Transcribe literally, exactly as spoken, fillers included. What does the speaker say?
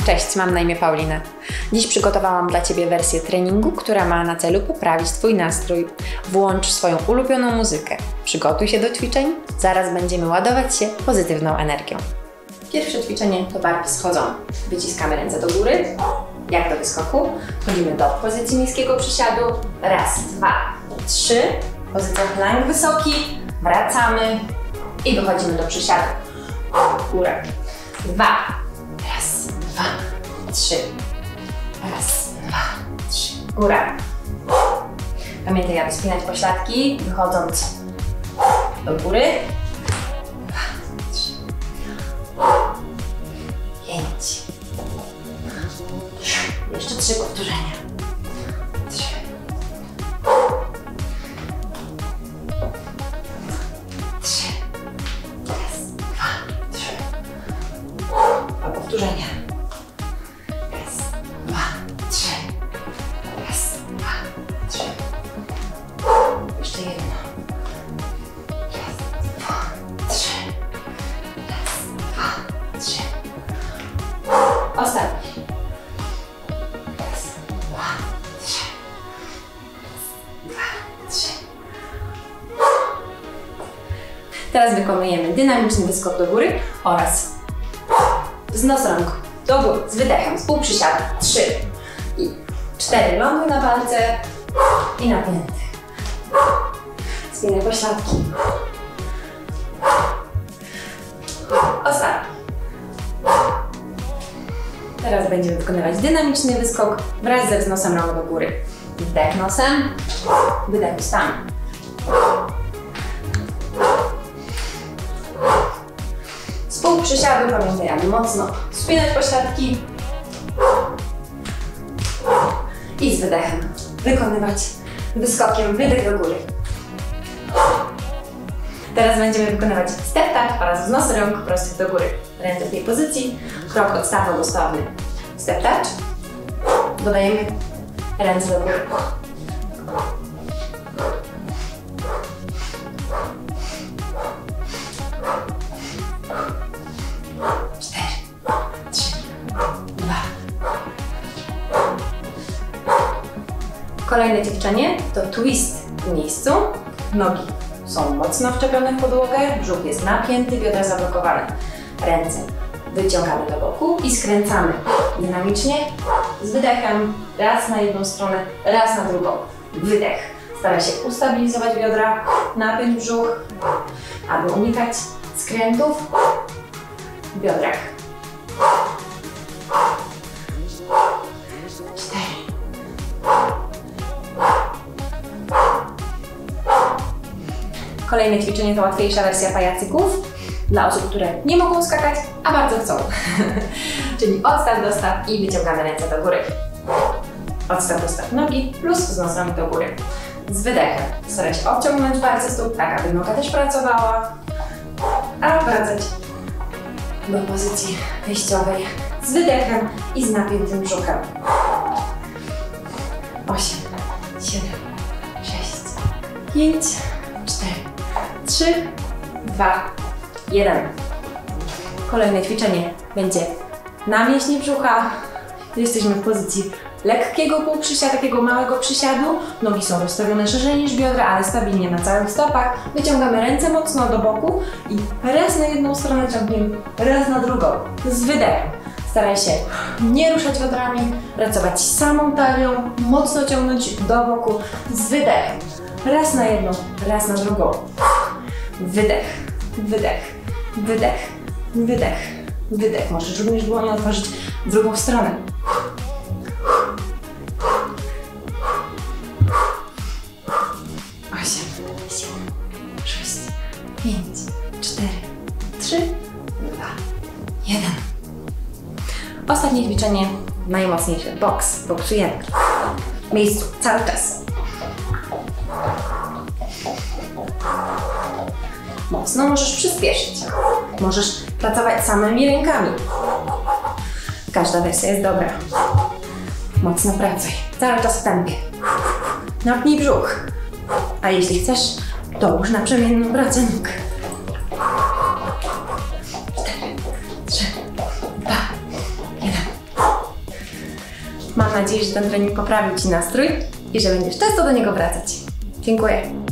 Cześć, mam na imię Paulina. Dziś przygotowałam dla Ciebie wersję treningu, która ma na celu poprawić Twój nastrój. Włącz swoją ulubioną muzykę. Przygotuj się do ćwiczeń, zaraz będziemy ładować się pozytywną energią. Pierwsze ćwiczenie to barki schodzone. Wyciskamy ręce do góry, jak do wyskoku. Wchodzimy do pozycji niskiego przysiadu. Raz, dwa, trzy. Pozycja plank wysoki. Wracamy i wychodzimy do przysiadu. Górę. Dwa. Raz, dwa, trzy. Raz, dwa, trzy. Góra. Pamiętaj, aby spinać pośladki, wychodząc do góry. Dwa, trzy. Pięć. Jeszcze trzy powtórzenia. Trzy. Trzy. Raz, dwa, trzy. Dwa powtórzenia. Raz, dwa, trzy. Raz, dwa, trzy. Jeszcze jedno. Raz, dwa, trzy. Raz, dwa, trzy. Ostatni. Raz, dwa, trzy. Raz, dwa, trzy. Teraz wykonujemy dynamiczny wyskok do góry oraz wznos rąk do góry z wydechem, z półprzysiadu. Trzy i cztery. Ląduj na palce i napięty. Spinaj pośladki. Ostatni. Teraz będziemy wykonywać dynamiczny wyskok wraz ze wznosem rąk do góry. Wdech nosem, wydech ustami. Z półprzysiadu pamiętaj, aby mocno spinać pośladki i z wydechem wykonywać wyskokiem wydech do góry. Teraz będziemy wykonywać step touch oraz wznos rąk prostych do góry. Ręce w tej pozycji, krok od stawu do stawy. Step touch. Dodajemy ręce do góry. Cztery, trzy, dwa. Kolejne ćwiczenie to twist w miejscu. Nogi są mocno wczepione w podłogę, brzuch jest napięty, biodra zablokowane. Ręce wyciągamy do boku i skręcamy dynamicznie z wydechem. Raz na jedną stronę, raz na drugą. Wydech. Staraj się ustabilizować biodra, napiąć brzuch, aby unikać skrętów w biodrach. Cztery. Kolejne ćwiczenie to łatwiejsza wersja pajacyków dla osób, które nie mogą skakać, a bardzo chcą. Czyli odstaw, dostaw i wyciągamy ręce do góry. Odstaw, dostaw nogi plus wznos rąk do góry. Z wydechem staraj się odciągnąć palce stóp, tak aby noga też pracowała, a wracać do pozycji wyjściowej z wydechem i z napiętym brzuchem. osiem, siedem, sześć, pięć, cztery, trzy, dwa, jeden. Kolejne ćwiczenie będzie na mięśnie brzucha. Jesteśmy w pozycji lekkiego półprzysiadu, takiego małego przysiadu. Nogi są rozstawione szerzej niż biodra, ale stabilnie na całych stopach. Wyciągamy ręce mocno do boku i raz na jedną stronę ciągniemy, raz na drugą. Z wydechem. Staraj się nie ruszać biodrami, pracować samą talią, mocno ciągnąć do boku z wydechem. Raz na jedną, raz na drugą. Wydech, wydech, wydech, wydech, wydech. Możesz również dłonie otworzyć w drugą stronę. osiem, siedem, sześć, pięć, cztery, trzy, dwa, jeden. Ostatnie ćwiczenie, najmocniejsze. Boks. Boksujemy. W miejscu, cały czas. Mocno możesz przyspieszyć. Możesz pracować samymi rękami. Każda wersja jest dobra. Mocno pracuj. Cały czas w tempie. Napnij brzuch. A jeśli chcesz, dołóż naprzemienną pracę nóg. cztery, trzy, dwa, jeden. Mam nadzieję, że ten trening poprawił Ci nastrój i że będziesz często do niego wracać. Dziękuję.